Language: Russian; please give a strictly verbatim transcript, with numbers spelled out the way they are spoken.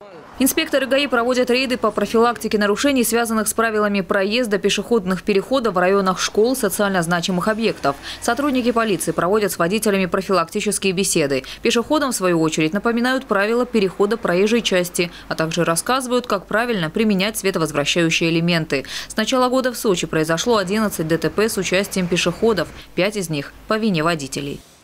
Инспекторы ГАИ проводят рейды по профилактике нарушений, связанных с правилами проезда пешеходных переходов в районах школ, социально значимых объектов. Сотрудники полиции проводят с водителями профилактические беседы. Пешеходам, в свою очередь, напоминают правила перехода проезжей части, а также рассказывают, как правильно применять световозвращающие элементы. С начала года в Сочи произошло одиннадцать ДТП с участием пешеходов, пять из них по вине водителей.